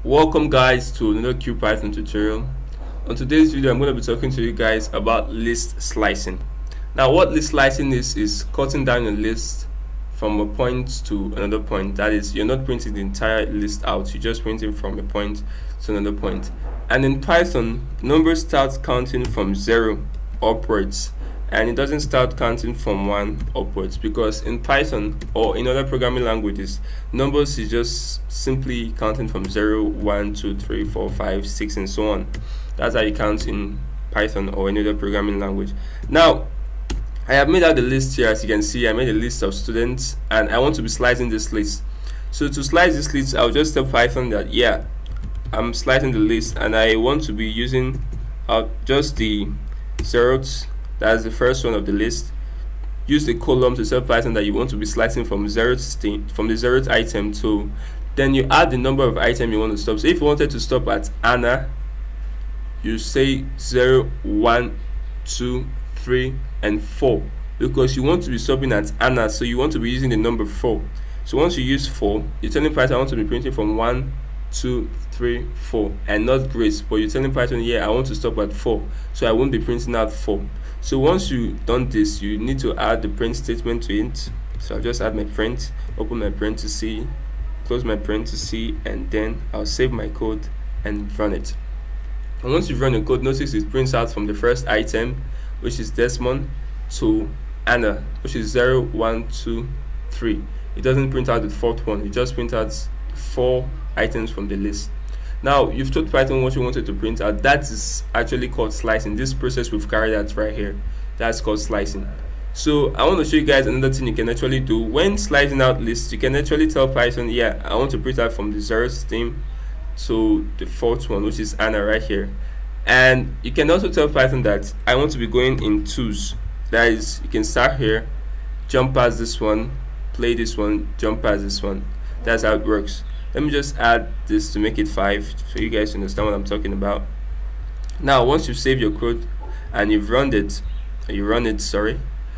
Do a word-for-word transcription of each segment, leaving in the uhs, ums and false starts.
Welcome guys to another Qpython tutorial. On today's video I'm going to be talking to you guys about list slicing. Now what list slicing is is cutting down a list from a point to another point. That is, you're not printing the entire list out, you're just printing from a point to another point. And in Python, numbers start counting from zero upwards, and it doesn't start counting from one upwards, because in Python or in other programming languages, numbers is just simply counting from zero, one, two, three, four, five, six, and so on. That's how you count in Python or any other programming language. Now, I have made out the list here. As you can see, I made a list of students, and I want to be slicing this list. So to slice this list, I'll just tell Python that yeah, I'm slicing the list, and I want to be using uh, just the zeros. That's the first one of the list. Use the column to tell Python that you want to be slicing from zero from the zeroth item to, then you add the number of items you want to stop. So if you wanted to stop at Anna, you say zero, one, two, three, and four, because you want to be stopping at Anna, so you want to be using the number four. So once you use four, you're telling Python I want to be printing from one, two, three, four, and not Grace, but you're telling Python, yeah, I want to stop at four, so I won't be printing out four. So once you've done this, you need to add the print statement to it. So I'll just add my print, open my parenthesis, close my parenthesis, and then I'll save my code and run it. And once you've run the code, notice it prints out from the first item, which is TechMond, to Anna, which is zero, one, two, three. It doesn't print out the fourth one, it just prints out four items from the list. Now you've told Python what you wanted to print out. That is actually called slicing. This process we've carried out right here, that's called slicing. So I want to show you guys another thing you can actually do when slicing out lists. You can actually tell Python, yeah, I want to print out from the zeroth theme to the fourth one, which is Anna right here. And you can also tell Python that I want to be going in twos. That is, you can start here, jump past this one, play this one, jump past this one. That's how it works. Let me just add this to make it five so you guys understand what I'm talking about. Now once you've saved your code and you've run it, you run it, sorry,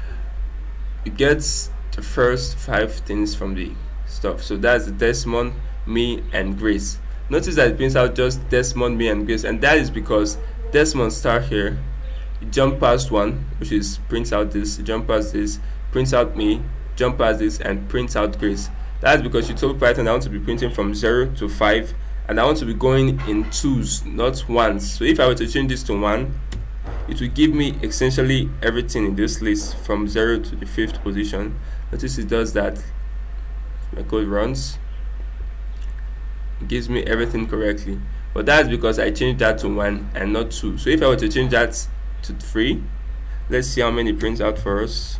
you get the first five things from the stuff. So that's the TechMond, me, and Grace. Notice that it prints out just TechMond, me, and Grace, and that is because TechMond start here, you jump past one, which is prints out this, jump past this, prints out me, jump past this, and prints out Grace. That's because you told Python I want to be printing from zero to five, and I want to be going in twos, not ones. So if I were to change this to one, it will give me essentially everything in this list from zero to the fifth position. Notice it does that. My code runs, it gives me everything correctly, but that's because I changed that to one and not two. So if I were to change that to three, let's see how many prints out for us.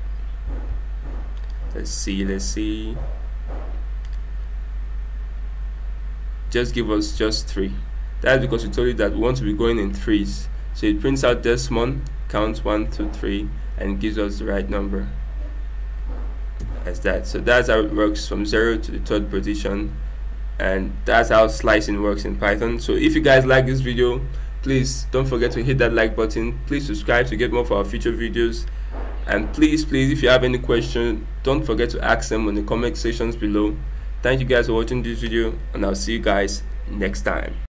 Let's see, let's see. Just give us just three. That's because we told it that we want to be going in threes. So it prints out TechMond, counts one, two, three, and gives us the right number. As that. So that's how it works from zero to the third position, and that's how slicing works in Python. So if you guys like this video, please don't forget to hit that like button. Please subscribe to get more of our future videos. And please, please, if you have any question, don't forget to ask them in the comment sections below. Thank you guys for watching this video, and I'll see you guys next time.